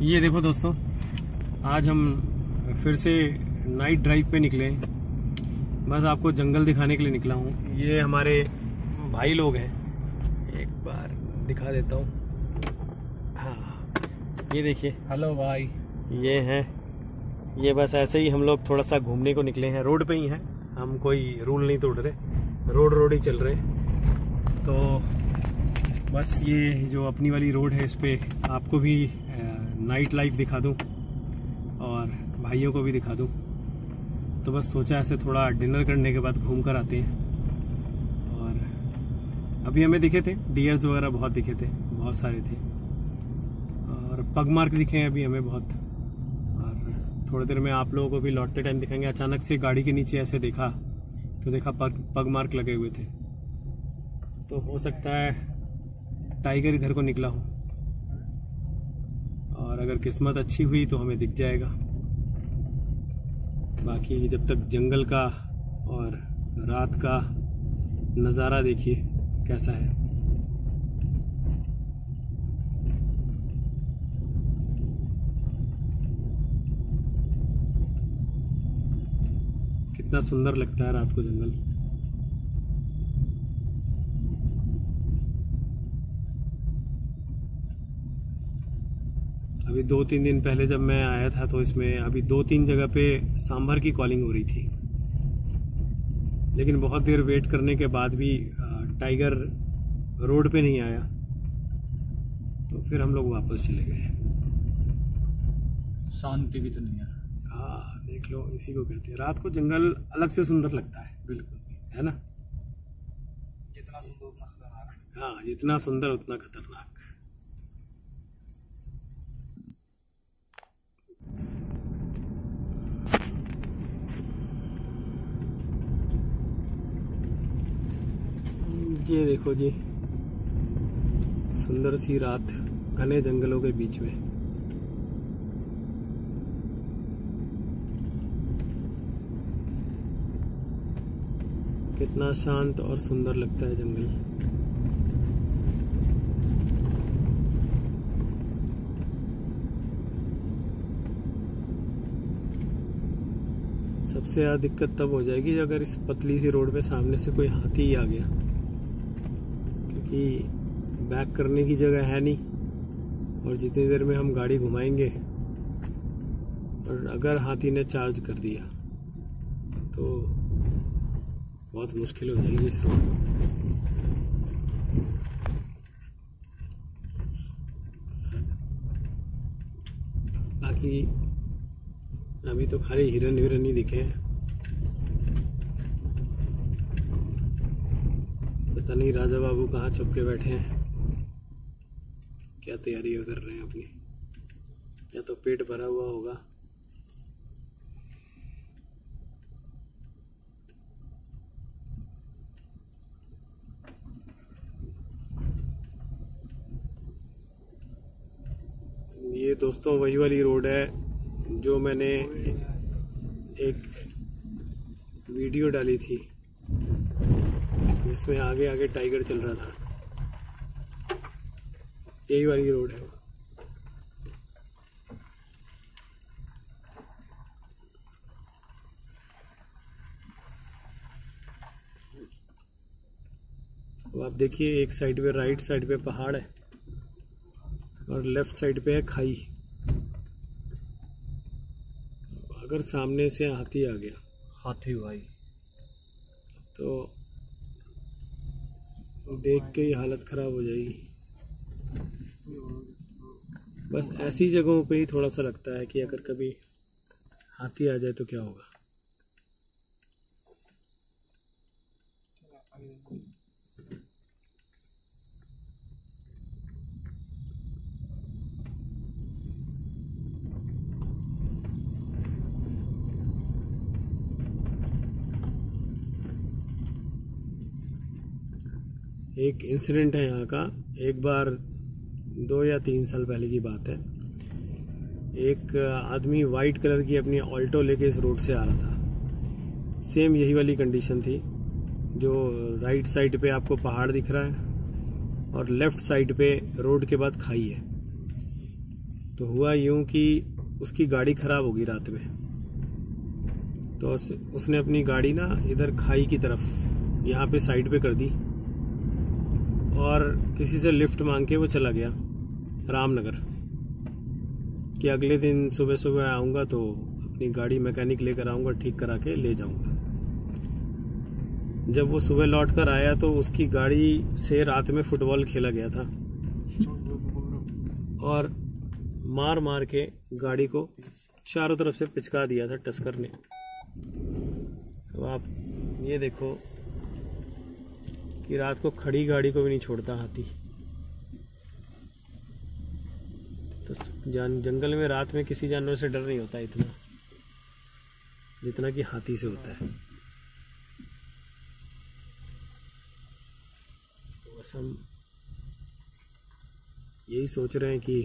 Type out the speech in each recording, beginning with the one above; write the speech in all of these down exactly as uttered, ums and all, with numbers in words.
ये देखो दोस्तों, आज हम फिर से नाइट ड्राइव पे निकले। बस आपको जंगल दिखाने के लिए निकला हूँ। ये हमारे भाई लोग हैं, एक बार दिखा देता हूँ। हाँ, ये देखिए। हेलो भाई। ये हैं, ये बस ऐसे ही हम लोग थोड़ा सा घूमने को निकले हैं। रोड पे ही हैं हम, कोई रूल नहीं तोड़ रहे, रोड रोड ही चल रहे। तो बस ये जो अपनी वाली रोड है, इस पे आपको भी नाइट लाइफ दिखा दूं और भाइयों को भी दिखा दूं। तो बस सोचा ऐसे थोड़ा डिनर करने के बाद घूम कर आते हैं। और अभी हमें दिखे थे डियर्स वगैरह, बहुत दिखे थे, बहुत सारे थे। और पग मार्क दिखे हैं अभी हमें बहुत। और थोड़ी देर में आप लोगों को भी लौटते टाइम दिखाएंगे। अचानक से गाड़ी के नीचे ऐसे देखा तो देखा पग पग मार्क लगे हुए थे। तो हो सकता है टाइगर इधर को निकला हो, और अगर किस्मत अच्छी हुई तो हमें दिख जाएगा। बाकी जब तक जंगल का और रात का नज़ारा देखिए कैसा है। कितना सुंदर लगता है रात को जंगल। अभी दो तीन दिन पहले जब मैं आया था तो इसमें अभी दो तीन जगह पे सांभर की कॉलिंग हो रही थी, लेकिन बहुत देर वेट करने के बाद भी टाइगर रोड पे नहीं आया। तो फिर हम लोग वापस चले गए। शांति भी तो नहीं है। हाँ, देख लो, इसी को कहते हैं रात को जंगल अलग से सुंदर लगता है। बिल्कुल, है ना? जितना सुंदर उतना खतरनाक। हाँ, जितना सुंदर उतना खतरनाक। ये देखो जी, सुंदर सी रात घने जंगलों के बीच में। कितना शांत और सुंदर लगता है जंगल। सबसे ज्यादा दिक्कत तब हो जाएगी अगर इस पतली सी रोड पे सामने से कोई हाथी ही आ गया, क्योंकि बैक करने की जगह है नहीं। और जितनी देर में हम गाड़ी घुमाएंगे और अगर हाथी ने चार्ज कर दिया तो बहुत मुश्किल हो जाएगी इस रोड। बाकी अभी तो खाली हिरन हिरन ही दिखे हैं। पता नहीं राजा बाबू कहाँ छुप के बैठे हैं, क्या तैयारी कर रहे हैं अपनी, या तो पेट भरा हुआ होगा। ये दोस्तों वही वाली रोड है जो मैंने एक वीडियो डाली थी जिसमें आगे आगे टाइगर चल रहा था। यही वाली रोड है। अब आप देखिए, एक साइड पे, राइट साइड पे पहाड़ है और लेफ्ट साइड पे है खाई। अगर सामने से हाथी आ गया, हाथी भाई, तो देख के ही हालत खराब हो जाएगी। बस ऐसी जगहों पे ही थोड़ा सा लगता है कि अगर कभी हाथी आ जाए तो क्या होगा। एक इंसिडेंट है यहाँ का। एक बार दो या तीन साल पहले की बात है, एक आदमी वाइट कलर की अपनी ऑल्टो लेके इस रोड से आ रहा था। सेम यही वाली कंडीशन थी, जो राइट साइड पे आपको पहाड़ दिख रहा है और लेफ्ट साइड पे रोड के बाद खाई है। तो हुआ यूं कि उसकी गाड़ी खराब होगी रात में, तो उस, उसने अपनी गाड़ी ना इधर खाई की तरफ यहाँ पे साइड पे कर दी और किसी से लिफ्ट मांग के वो चला गया रामनगर कि अगले दिन सुबह सुबह आऊँगा तो अपनी गाड़ी मैकेनिक लेकर आऊँगा, ठीक करा के ले जाऊँगा। जब वो सुबह लौट कर आया तो उसकी गाड़ी से रात में फुटबॉल खेला गया था और मार मार के गाड़ी को चारों तरफ से पिचका दिया था टस्कर ने। तो आप ये देखो कि रात को खड़ी गाड़ी को भी नहीं छोड़ता हाथी। तो जान जंगल में रात में किसी जानवर से डर नहीं होता इतना जितना कि हाथी से होता है। तो बस हम यही सोच रहे हैं कि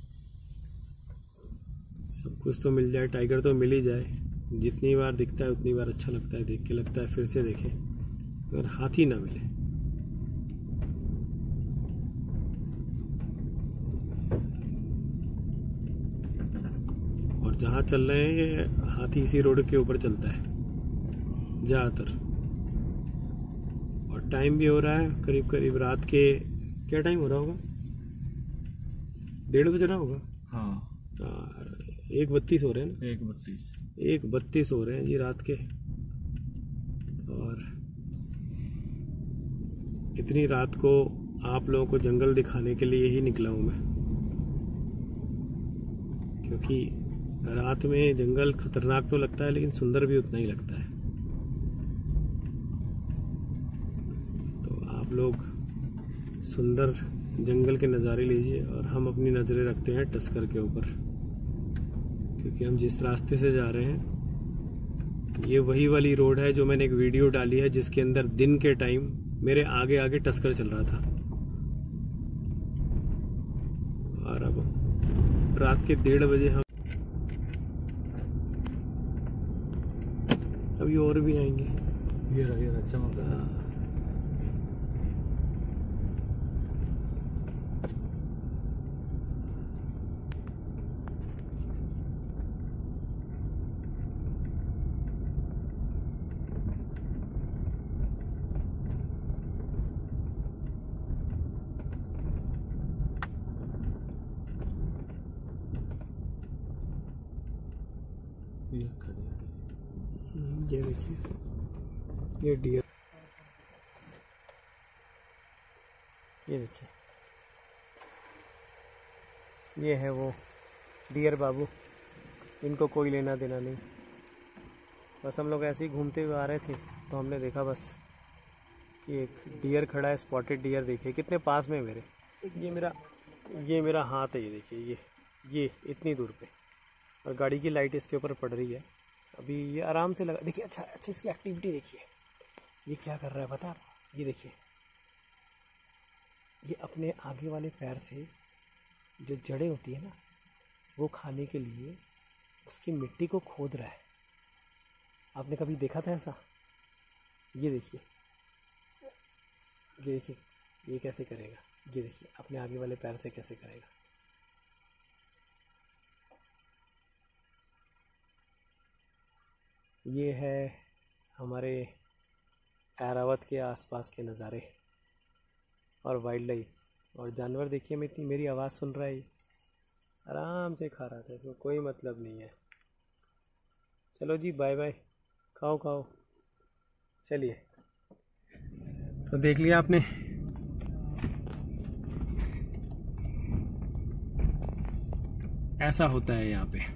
सब कुछ तो मिल जाए, टाइगर तो मिल ही जाए। जितनी बार दिखता है उतनी बार अच्छा लगता है, देख के लगता है फिर से देखें, अगर हाथी ना मिले। और जहाँ चल रहे हैं ये हाथी इसी रोड के ऊपर चलता है ज़्यादातर। और टाइम भी हो रहा है करीब करीब रात के, क्या टाइम हो रहा होगा, डेढ़ बज रहा होगा। हाँ, एक बत्तीस हो रहे हैं ना, एक बत्तीस एक बत्तीस हो रहे हैं जी रात के। और इतनी रात को आप लोगों को जंगल दिखाने के लिए ही निकला हूं मैं, क्योंकि रात में जंगल खतरनाक तो लगता है लेकिन सुंदर भी उतना ही लगता है। तो आप लोग सुंदर जंगल के नज़ारे लीजिए और हम अपनी नज़रें रखते हैं टस्कर के ऊपर, क्योंकि हम जिस रास्ते से जा रहे हैं ये वही वाली रोड है जो मैंने एक वीडियो डाली है जिसके अंदर दिन के टाइम मेरे आगे आगे टस्कर चल रहा था। और अब रात के डेढ़ बजे हम अभी और भी आएंगे। ये रहा, ये रहा, चमक रहा है। ये खड़े हैं। ये देखिए, ये डियर, ये देखिए, ये है वो डियर बाबू, इनको कोई लेना देना नहीं। बस हम लोग ऐसे ही घूमते हुए आ रहे थे तो हमने देखा बस कि एक डियर खड़ा है, स्पॉटेड डियर। देखिए कितने पास में मेरे, ये मेरा ये मेरा हाथ है, ये देखिए, ये ये इतनी दूर पे, और गाड़ी की लाइट इसके ऊपर पड़ रही है। अभी ये आराम से लगा, देखिए। अच्छा अच्छा इसकी एक्टिविटी देखिए, ये क्या कर रहा है पता है? ये देखिए, ये अपने आगे वाले पैर से जो जड़ें होती है ना वो खाने के लिए उसकी मिट्टी को खोद रहा है। आपने कभी देखा था ऐसा? ये देखिए, ये देखिए ये कैसे करेगा, ये देखिए अपने आगे वाले पैर से कैसे करेगा। ये है हमारे ऐरावत के आसपास के नज़ारे और वाइल्ड लाइफ। और जानवर देखिए, मैं इतनी मेरी आवाज़ सुन रहा है, आराम से खा रहा था, इसमें कोई मतलब नहीं है। चलो जी, बाय बाय, खाओ खाओ, चलिए। तो देख लिया आपने, ऐसा होता है यहाँ पे।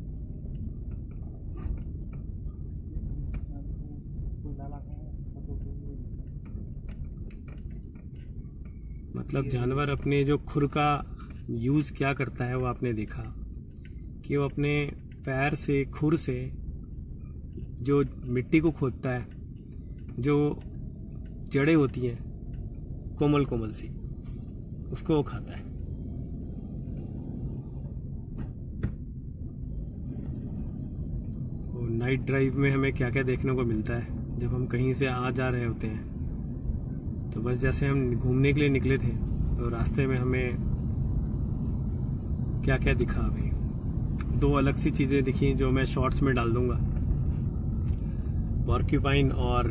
मतलब जानवर अपने जो खुर का यूज़ क्या करता है वो आपने देखा कि वो अपने पैर से, खुर से जो मिट्टी को खोदता है, जो जड़ें होती हैं कोमल कोमल सी, उसको वो खाता है। और नाइट ड्राइव में हमें क्या क्या देखने को मिलता है जब हम कहीं से आ जा रहे होते हैं। तो बस जैसे हम घूमने के लिए निकले थे तो रास्ते में हमें क्या क्या दिखा अभी। दो अलग सी चीजें दिखी जो मैं शॉर्ट्स में डाल दूंगा, पॉर्क्यूपाइन और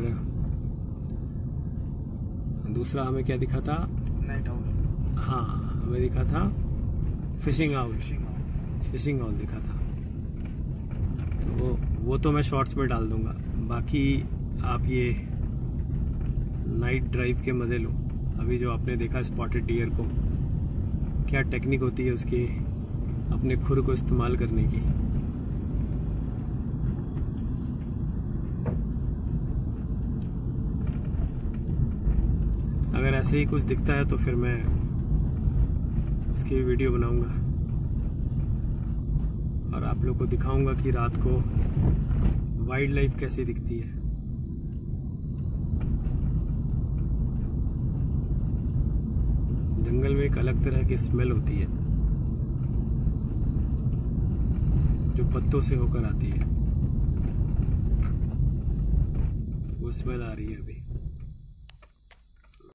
दूसरा हमें क्या दिखा था, नाइट आउल। हाँ हमें दिखा था फिशिंग आउल, फिशिंग आउल दिखा था। तो वो वो तो मैं शॉर्ट्स में डाल दूंगा। बाकी आप ये नाइट ड्राइव के मजे लो। अभी जो आपने देखा स्पॉटेड डियर को, क्या टेक्निक होती है उसकी अपने खुर को इस्तेमाल करने की। अगर ऐसे ही कुछ दिखता है तो फिर मैं उसकी वीडियो बनाऊंगा और आप लोग को दिखाऊंगा कि रात को वाइल्ड लाइफ कैसी दिखती है। जंगल में एक अलग तरह की स्मेल होती है जो पत्तों से होकर आती है, वो स्मेल आ रही है अभी।